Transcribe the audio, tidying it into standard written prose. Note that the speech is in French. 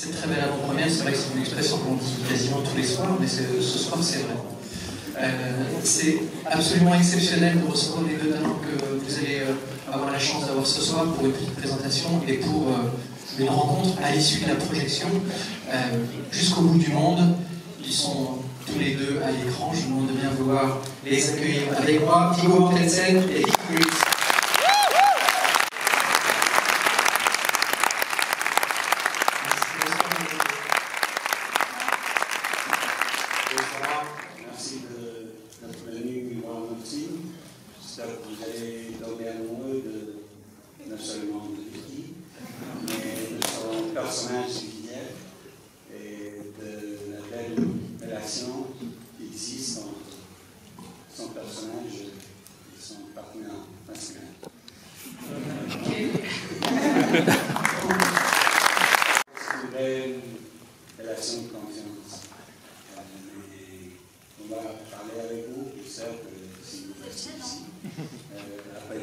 C'est très belle avant-première, c'est vrai que c'est une expression qu'on dit quasiment tous les soirs, mais ce soir c'est vrai. C'est absolument exceptionnel de recevoir les deux talents que vous allez avoir la chance d'avoir ce soir pour une petite présentation et pour une rencontre à l'issue de la projection jusqu'au bout du monde. Ils sont tous les deux à l'écran, je vous demande de bien vouloir les accueillir avec moi, Viggo Mortensen et Keith Reeves. Merci d'être venu voir notre film. J'espère que vous allez tomber amoureux non seulement de Vicky, mais de son personnage fidèle et de la belle relation qui existe entre son personnage et son partenaire masculin. C'est une belle relation de confiance. On va parler avec vous, j'espère que si vous restez ici, après